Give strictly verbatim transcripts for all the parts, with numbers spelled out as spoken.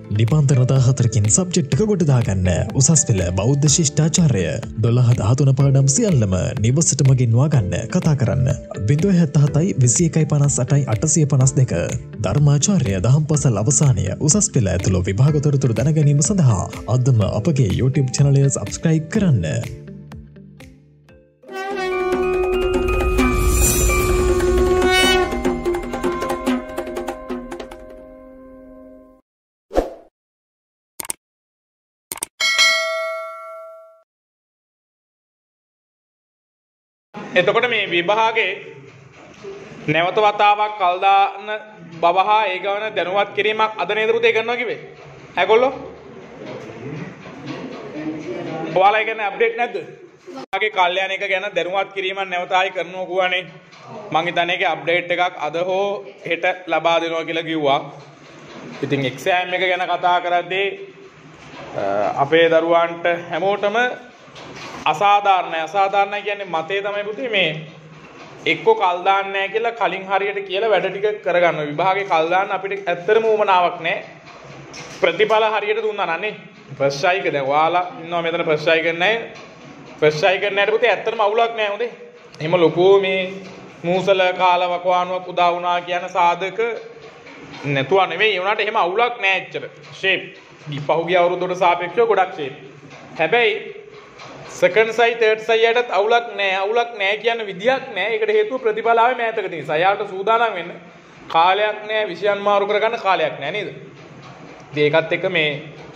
නිබන්ධන දාහතරකින් subject එක ගොඩ දාගන්න උසස් පෙළ බෞද්ධ ශිෂ්ටාචාරය දොළහ දහතුන පාඩම් සියල්ලම නිවසටම ගෙන්වා ගන්න කතා කරන්න බිංදුව හැත්තහතයි විසි එකයි පනස් අටයි අටසිය පනස් දෙක ධර්මාචාර්ය දහම් පසල් අවසානය උසස් පෙළ ඇතුළු විභාග තොරතුරු දැනගැනීම සඳහා අදම අපගේ YouTube channel එක subscribe කරන්න. එතකොට මේ විභාගේ නැවත වතාවක් කල් දාන බව හා ඒ ගමන දැනුවත් කිරීමක් අද නේද පුතේ කරනවා කිව්වේ? ඇගොල්ලෝ? ඔයාලා කියන්නේ අප්ඩේට් නැද්ද? විභාගේ කල්යන එක ගැන දැනුවත් කිරීමක් නැවත ආයි කරනවා කියවනේ. මං හිතන්නේ ඒකේ අප්ඩේට් එකක් අද හෝ හෙට ලබා දෙනවා කියලා කිව්වා. ඉතින් එක්සෑම් එක ගැන කතා කරද්දී අපේ දරුවන්ට හැමෝටම අසාධාරණයි අසාධාරණයි කියන්නේ මතේ තමයි පුතේ මේ එක්ක කල් දාන්නේ නැහැ කියලා කලින් හරියට කියලා වැඩ ටික කරගන්න විභාගේ කල් දාන්න අපිට ඇත්තටම උවමනාවක් නැහැ ප්‍රතිඵල හරියට දුන්නා නන්නේ ෆස්ට් ට්‍රයි එක දැන් ඔයාලා ඉන්නවා මෙතන ෆස්ට් ට්‍රයි කරන්නේ නැහැ ෆස්ට් ට්‍රයි කරන්නේ නැහැ පුතේ ඇත්තටම අවුලක් නැහැ හොඳේ එහෙම ලොකු මේ මූසල කාල වකවානුවක් උදා වුණා කියන සාධක නැතුව නෙවෙයි ඒ උනාට එහෙම අවුලක් නැහැ ඇත්තට ෂේප් පහුගිය අවුරුද්දට සාපේක්ෂව ගොඩක් ෂේප් හැබැයි සෙකන්ඩ් සයි තර්ඩ් සයි යටත් අවුලක් නැහැ අවුලක් නැහැ කියන විදියක් නැහැ ඒකට හේතුව ප්‍රතිඵල ආවේ මෑතකදී නිසා යාට සූදානම් වෙන්න කාලයක් නැහැ විෂයන් මාරු කරගන්න කාලයක් නැහැ නේද ඉතින් ඒකත් එක්ක මේ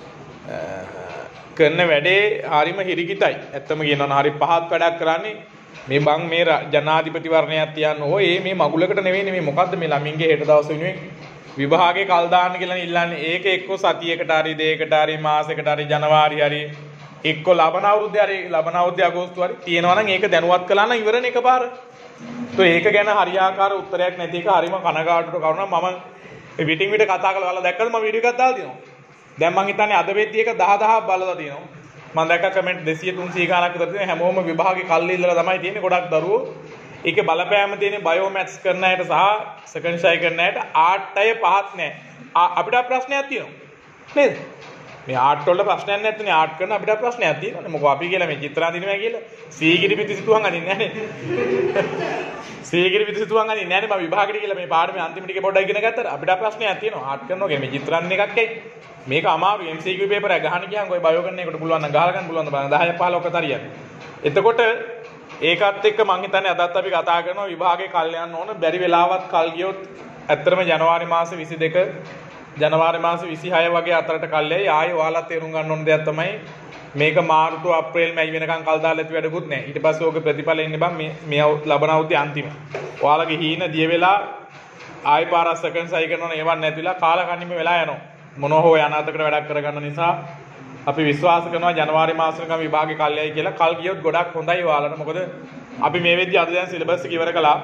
කරන වැඩේ හරිම හිරිකිතයි ඇත්තම කියනවා නම් හරි පහත් වැඩක් කරන්නේ මේ බං මේ ජනාධිපතිවරණයක් තියන්න ඕ ඒ මේ මගුලකට නෙවෙයි මේ මොකද්ද මේ ළමින්ගේ හෙට දවස් වෙනුවෙන් විභාගේ කල් දාන්න කියලා ඉල්ලන්නේ ඒක එක්ක සතියකට හරි දෙයකට හරි මාසයකට හරි ජනවාරි හරි එක්ක ලබන අවුරුද්දේ හරි ලබන අවුරුද්දේ අගෝස්තු හරි තියෙනවා නම් ඒක දැනුවත් කළා නම් ඉවරනේ එකපාර. તો ඒක ගැන හරියාකාර උත්තරයක් නැති එක හරිම කනගාටුට කරුණා මම විටින් විට කතා කරලා ඔයාලා දැක්කද මම වීඩියෝ එකක් දාලා තියෙනවා. දැන් මං හිතන්නේ අද වෙද්දී ඒක දහ දහක් බලලා තියෙනවා. මම දැක්ක කමෙන්ට් දෙසිය තුන්සිය ගානක් විතර තියෙනවා. හැමෝම විභාගේ කල්ලි ඉල්ලලා තමයි තියෙන්නේ ගොඩක් දරුවෝ. ඒකේ බලපෑම තියෙන්නේ බයෝ මැත්ස් කරන අයට සහ සෙකන්ඩ් ෂයි කරන අයට ආර්ට් අය පහත් නැහැ. අපිට ප්‍රශ්නයක් තියෙනවා. නේද? මේ ආර්ට් වල ප්‍රශ්නයක් නැත්නේ ආර්ට් කරන අපිට ප්‍රශ්නයක් තියෙනවානේ මොකෝ අපි කියලා මේ චිත්‍ර අඳිනවා කියලා සීගිරි පිටි සිතුවම් අඳින්නේ නැහනේ සීගිරි පිටි සිතුවම් අඳින්නේ නැහනේ මම විභාගෙට කියලා මේ පාඩමේ අන්තිම ටිකේ පොඩ්ඩක් ඉගෙන ගත්තා අපිට ප්‍රශ්නයක් තියෙනවා ආර්ට් කරනවා කියන්නේ මේ චිත්‍ර අඳින එකක් ඇයි මේක අමාරු එම් සී කියු පේපර් එක ගහන්න ගියාම ඔය බයෝ කරන එකට පුළුවන් නම් ගහලා ගන්න පුළුවන් බලන්න දහය පහළොක තරියක් එතකොට ඒකත් එක්ක මං හිතන්නේ අදත් අපි කතා කරනවා විභාගේ කල් යන්න ඕන බැරි වෙලාවත් කල් ගියොත් ඇත්තටම ජනවාරි මාසේ විසි දෙක ජනවාරි මාසේ විසිහය වගේ අතරට කල්යයි ආයේ ඔයාලා තේරුම් ගන්න ඕන දෙයක් තමයි මේක මාර්තු අප්‍රේල් මැයි වෙනකන් කල් දාලා ඇති වැඩකුත් නැහැ. ඊට පස්සේ ඕක ප්‍රතිඵල එන්නේ බං මේ මේ ලබන අවුරුද්දේ අන්තිම. ඔයාලගේ හීන දිය වෙලා ආයි පාරක් සෙකන්ඩ් සයි කරනවනේ ඒවත් නැතිලා කාලකන්නිම වෙලා යනවා. මොනවා හෝ යනාතකට වැඩක් කරගන්න නිසා අපි විශ්වාස කරනවා ජනවාරි මාසෙකම විභාගේ කල්යයි කියලා. කල් ගියොත් ගොඩක් හොඳයි ඔයාලට. මොකද අපි මේ වෙද්දි අද දැන් සිලබස් එක ඉවර කළා.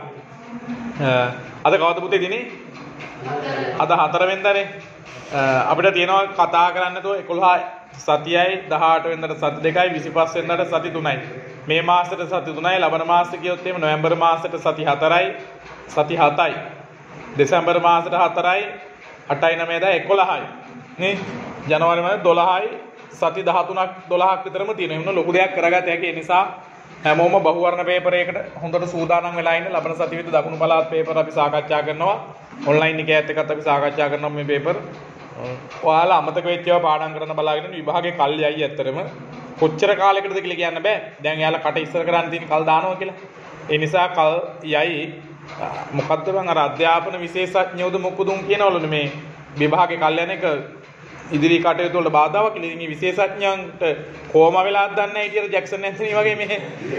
අද කවද පුතේ දිනේ? අද හතර වෙනිදානේ අපිට තියෙනවා කතා කරන්න තෝ එකොළහ සතියයි දහඅට වෙනිදාට සති දෙකයි විසිපහ වෙනිදාට සති තුනයි මේ මාසෙට සති තුනයි ලබන මාසෙට කියොත් එහෙම නොවැම්බර් මාසෙට සති හතරයි සති හතයි දෙසැම්බර් මාසෙට හතරයි අටයි නවයයි දා එකොළහයි නේ ජනවාරි මාසෙ දොළහයි සති දහතුනක් දොළහක් විතරම තියෙනවා එහෙනම් ලොකු දෙයක් කරගත හැකි ඒ නිසා හැමෝම බහුවර්ණ පේපර් එකකට හොඳට සූදානම් වෙලා ඉන්න ලබන සතියේදී දකුණු පළාත් පේපර් අපි සාකච්ඡා කරනවා ඔන්ලයින් එකත් එක්කත් අපි සාකච්ඡා කරනවා මේ පේපර් ඔයාලා අමතක වෙච්ච ඒවා පාඩම් කරන්න බලාගෙන විභාගේ කල් යයි ඇත්තරම කොච්චර කාලයකටද කියලා කියන්න බෑ දැන් එයාලා කට ඉස්සර කරන්න තියෙන කල් දානවා කියලා ඒ නිසා කල් යයි මොකද්ද බං අර අධ්‍යාපන විශේෂඥයෝද මොකදුම් කියනවලුනේ මේ විභාගේ කල් යන එක ඉදිරි කටයුතු වල බාධාවක් කියලා. ඉතින් මේ විශේෂඥයන්ට කොහොම වෙලාද දන්නේ නැහැ ඊටියර ජැක්සන් ඇන්තනි වගේ මේ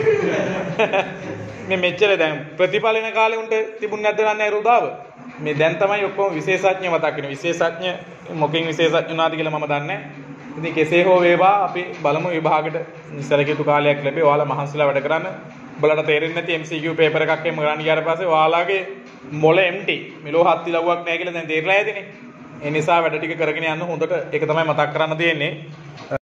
මේ මෙච්චර දැන් ප්‍රතිඵල එන කාලේ උන්ට තිබුණ නැද්ද දන්නේ නැහැ රුදාව. මේ දැන් තමයි ඔක්කොම විශේෂඥ මතක් වෙන. විශේෂඥ මොකෙන් විශේෂඥ වුණාද කියලා මම දන්නේ නැහැ. ඉතින් කෙසේ හෝ වේවා අපි බලමු විභාගෙට ඉස්සරකිතු කාලයක් ලැබේ. ඔයාලා මහන්සිලා වැඩ කරන්න. ඔයාලට තේරෙන්නේ නැති එම් සී කියු පේපර් එකක් එම ගන්න ගියාට පස්සේ ඔයාලගේ මොළ එම්ටි. මෙලෝ හත් ඉලව්වක් නැහැ කියලා දැන් තේරලා ඇතිනේ. ඒ නිසා වැඩ ටික කරගෙන යන්න හොඳට ඒක තමයි මතක් කරන්න තියෙන්නේ.